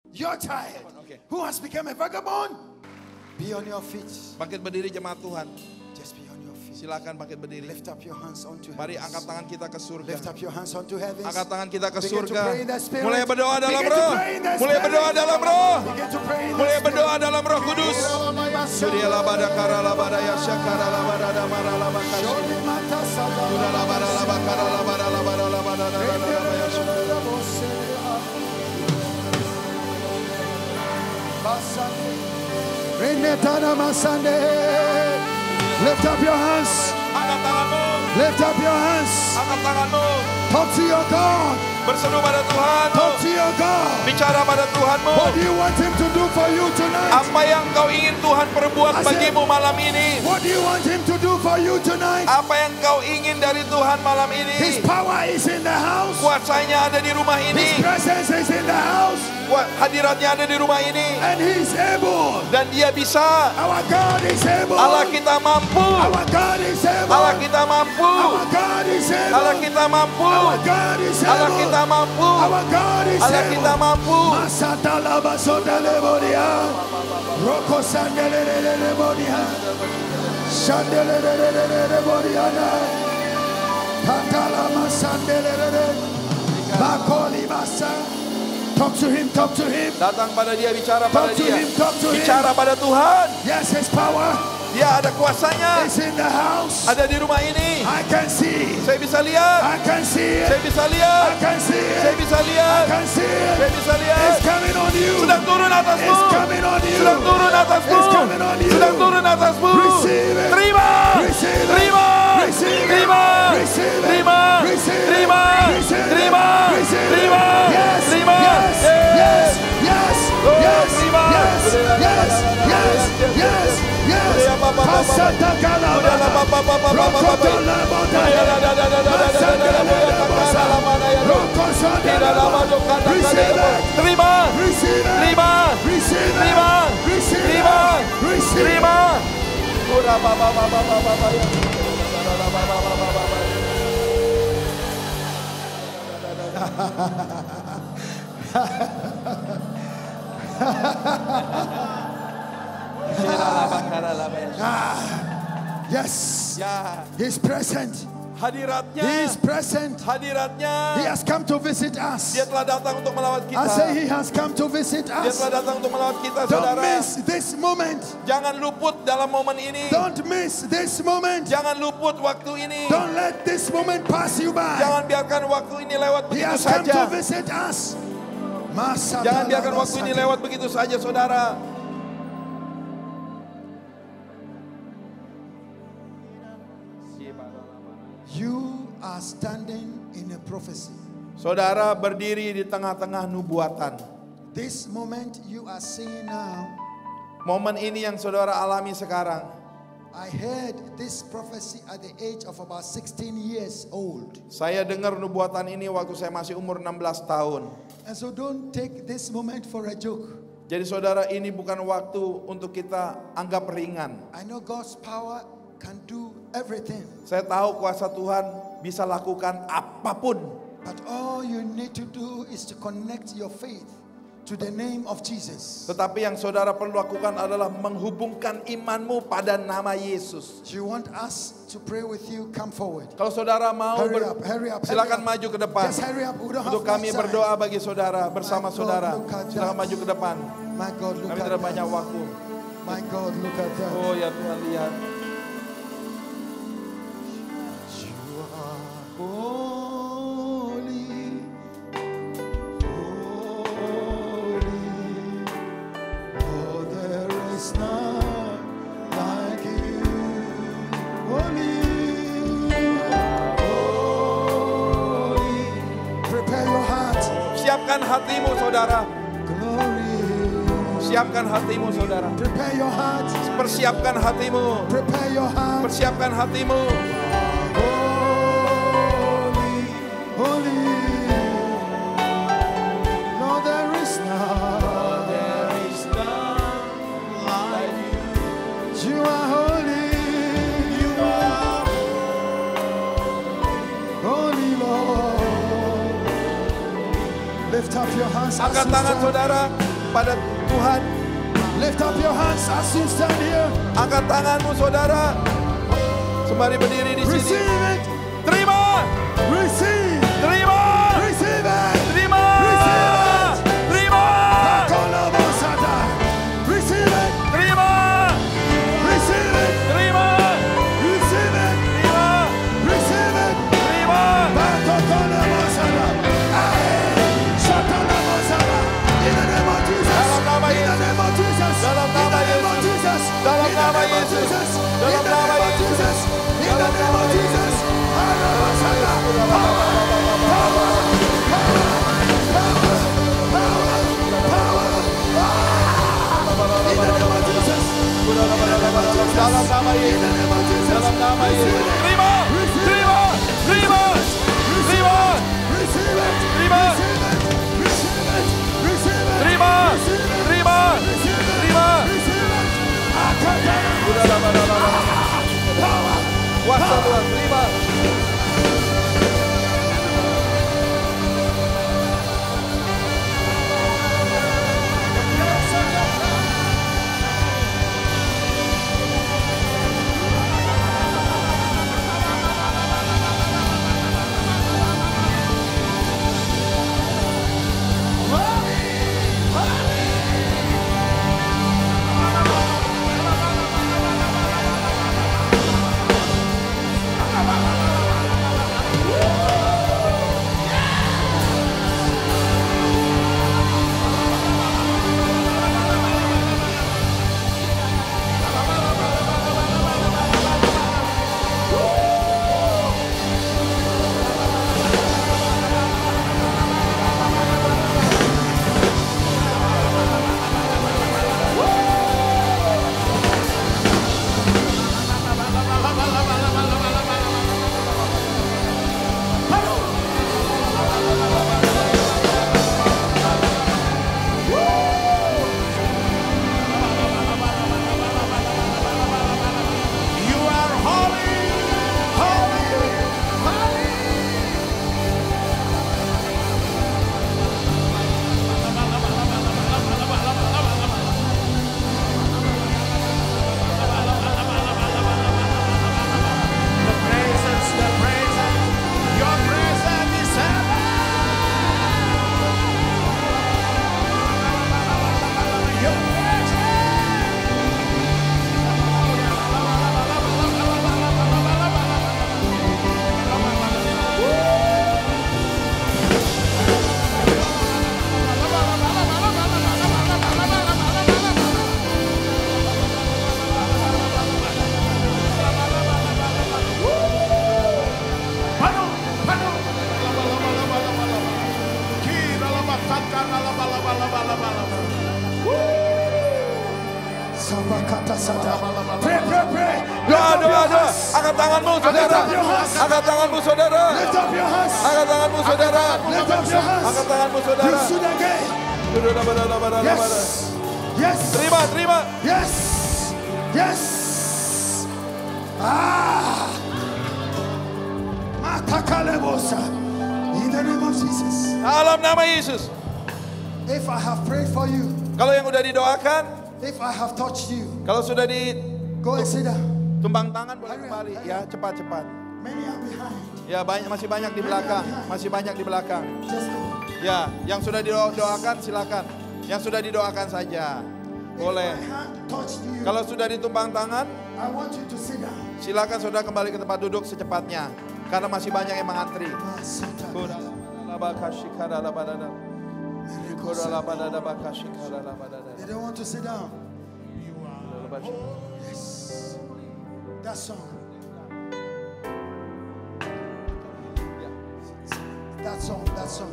You're tired. Okay. Who has become a vagabond? Be on your feet. Bangkit berdiri jemaat Tuhan. Just be on your feet. Silakan bangkit berdiri. Lift up your hands onto Mari heaven. angkat tangan kita ke surga. Lift up your hands onto heaven. Angkat tangan kita ke Begin to surga. pray in the Spirit. Mulai berdoa dalam Begin to roh. pray in the Mulai Spirit. berdoa dalam roh. Begin to pray in the Mulai Spirit. berdoa dalam Roh Kudus. Surya labada kara labada yasyakara labada damara labakasi. Sudah labada labakara labada labada labada labada yasyakara. Lift up your hands. Angkat tanganmu. Lift up your hands. Angkat tanganmu. Talk to your God. Berseru pada Tuhan. Talk to your God. Bicara pada Tuhanmu. What do you want Him to do for you tonight? Apa yang kau ingin Tuhan perbuat bagimu malam ini? What do you want Him to do for you tonight? Apa yang kau ingin dari Tuhan malam ini? His power is in the house. Kuasanya ada di rumah His ini. presence is in the house. Hadiratnya ada di rumah ini. And He's able. Dan Dia bisa. Our God is able. Allah kita mampu. Our God is able. Allah kita mampu. Our God is able. Allah kita mampu. Our God is able. Allah kita mampu. Our God is Allah able. kita mampu. Masata laba sonda lebodia. Roko sandele lebodia. Sandele lebodia. Tatala masandele. Bakoli masa. Talk to Him, talk to Him. Datang pada Dia, bicara pada Talk to Dia. Him, talk to Him. Bicara pada Tuhan. Yes, His power Dia ada kuasanya. is in the house. Ada di rumah ini. I can see. Saya bisa lihat. I can see Saya it. bisa I lihat. can see Saya it. bisa I lihat. can see it. Saya bisa lihat. It's coming on you. Sedang turun atasmu. It's coming on you. Sedang turun atasmu. It's coming on you. Sedang turun atasmu. Receive it. Terima. Receive it. Terima. Receive it. Terima. Receive it. Terima. Receive it. Terima. Receive it. Terima. Receive it. Terima. Yes. Terima. Yes. Yes. Yes. Oh, Yes. terima. Yes. Yes. Yes. Yes. Yes. Pasata kalaba. Rokoto laboda. Masandele lebosa. Rokosoda lebosa. Receive it. Terima. Receive it. Terima. Receive it. Terima. Receive it. Terima. Receive it. Terima. Ora baba baba baba ya. Yes. Ya, He's present. hadiratnya. He is present. Hadiratnya. He has come to visit us. Dia telah datang untuk melawat kita. I say He has come to visit Dia us. telah datang untuk melawat kita, Don't saudara. miss this moment. Jangan luput dalam momen ini. Don't miss this moment. Jangan luput waktu ini. Don't let this moment pass you by. Jangan biarkan waktu ini lewat He begitu has come to saja. visit us. Jangan biarkan waktu ini lewat begitu saja, saudara. You are standing in a prophecy. Saudara berdiri di tengah-tengah nubuatan. This moment you are seeing now. Momen ini yang saudara alami sekarang. I heard this prophecy at the age of about 16 years old. Saya dengar nubuatan ini waktu saya masih umur 16 tahun. And so don't take this moment for a joke. Jadi saudara, ini bukan waktu untuk kita anggap ringan. I know God's power can do everything. Saya tahu kuasa Tuhan bisa lakukan apapun. But all you need to do is to connect your faith to the name of Jesus. Tetapi yang saudara perlu lakukan adalah menghubungkan imanmu pada nama Yesus. You want us to pray with you? Come forward. Kalau saudara mau Hurry up. silakan maju ke depan. Just hurry up. We don't have Untuk kami much time. berdoa bagi saudara bersama My God, saudara. look at Silakan that. maju ke depan. My God, look Kami at tidak banyak that. waktu. My God, look at that. Oh ya Tuhan, lihat. You are holy, holy. Oh, there is none like you. Holy, holy. Prepare your heart. Siapkan hatimu saudara. Glory. Siapkan hatimu saudara. Prepare your heart. Persiapkan hatimu. Prepare your heart. Persiapkan hatimu. Holy, holy. No, there is none. There is none like you. You are holy. You are Holy Lord. Lift up your hands. Angkat tangan saudara. pada Tuhan. Lift up your hands as you stand here. Angkat tanganmu saudara. Sembari berdiri di sini. Receive it. Terima. Receive. Terima. Receive it. Terima. Receive it. Terima. Kolobosata. Receive it. Terima. Receive it. Terima. Receive it. Terima. Receive it. Terima. Bakokolobosata. Shatalabosata. In the name of Jesus. Dalam nama In the name of Jesus. Dalam nama In the name of Yesus. Jesus. Dalam In the nama name of Yesus. Jesus. Dalam In the nama name of Yesus. Jesus. In the Dalam name nama of Jesus. Arabasata. Dalam nama Yesus. Dalam nama Yesus. Terima. Terima. Terima. Terima. Terima. Terima. Terima. Terima. Kuasa Tuhan, terima. Pray, pray, pray. Doa, doa, doa. Angkat tanganmu, saudara. Angkat tanganmu, saudara. Lift up your hands. Angkat tanganmu, saudara. Lift up your hands. Angkat tanganmu, saudara. You should again. Yes. Yes. Terima, terima. Yes. Yes. Ah. Matakalebosa. In the name of Jesus. Dalam nama Yesus. If I have prayed for you, Kalau yang udah didoakan, if I have touched you, kalau sudah go and sit down. ditumbang tangan boleh kembali. Ya, cepat-cepat. Many are behind. Ya, masih banyak di belakang. Masih banyak di belakang. Just go. Ya, yang sudah didoakan silakan. Yang sudah didoakan saja. Boleh. If my hand touched you, Kalau sudah ditumpang tangan, I want you to sit down. silakan saudara kembali ke tempat duduk secepatnya. Karena masih banyak yang mengantri. They don't want to sit down. Yes. That song. That song. That song.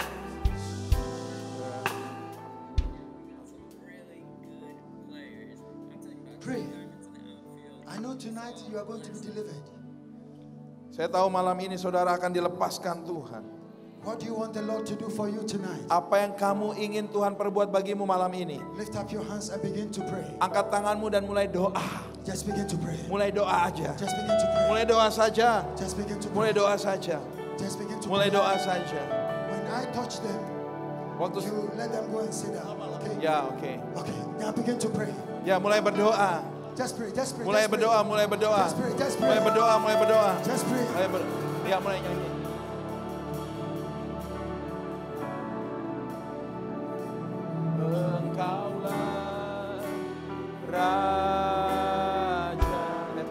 Pray. I know tonight you are going to be delivered. Saya tahu malam ini saudara akan dilepaskan Tuhan. What do you want the Lord to do for you tonight? Apa yang kamu ingin Tuhan perbuat bagimu malam ini? Lift up your hands and begin to pray. Angkat tanganmu dan mulai doa. Just begin to pray. Mulai doa aja. Just begin to pray. Mulai doa saja. Just begin to pray. Mulai doa saja. Just begin to Mulai pray. doa saja. When I touch them, Waktu you let them go and sit down. Okay. Ya, oke. Okay. Now begin to pray. Ya, mulai berdoa. Just pray. Just pray. Mulai just pray. berdoa, mulai berdoa. Just pray. Just pray. Mulai berdoa, mulai berdoa. Just pray. Ya, mulai nyanyi. Engkaulah Raja.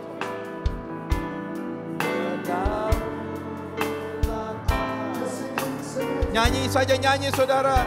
Nyanyi saja, nyanyi saudara.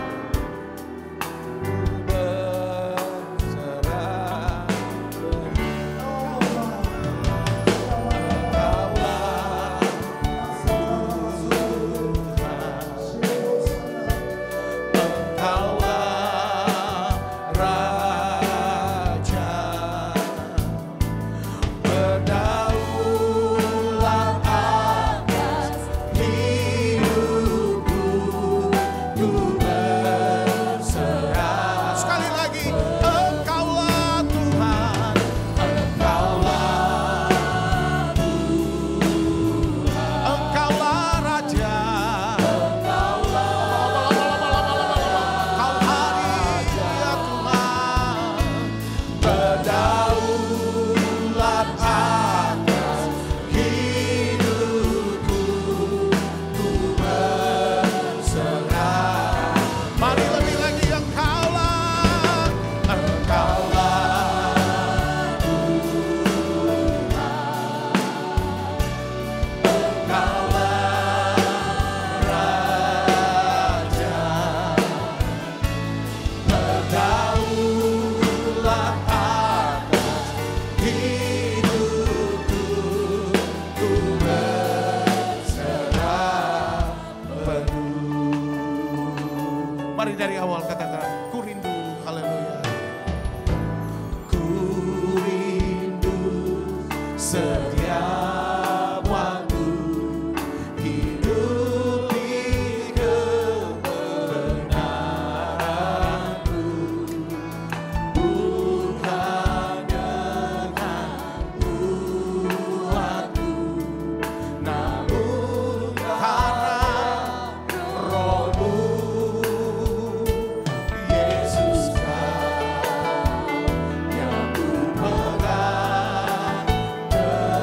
Mari dari awal katakan, ku rindu, haleluya. Ku rindu setiap waktu hidup di kebenaran-Mu, bukan dengan kuatku, namun karena Roh-Mu. Yesus, Kau yang ku pegang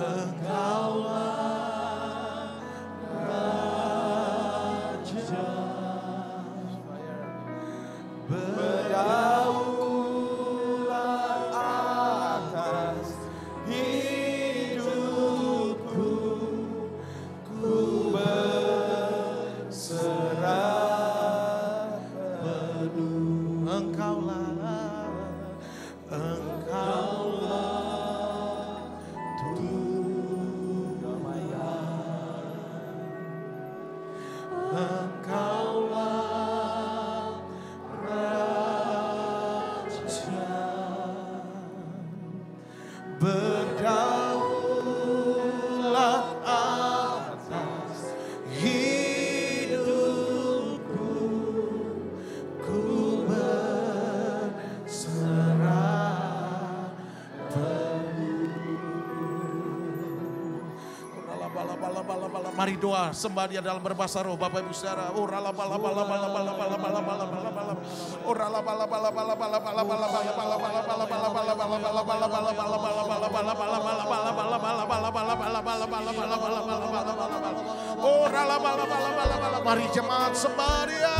Mari doa sembah Dia dalam berbahasa roh, Bapak Ibu Saudara. Mari jemaat sembah Dia.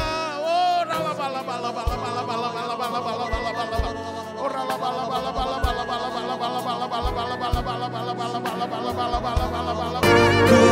Ku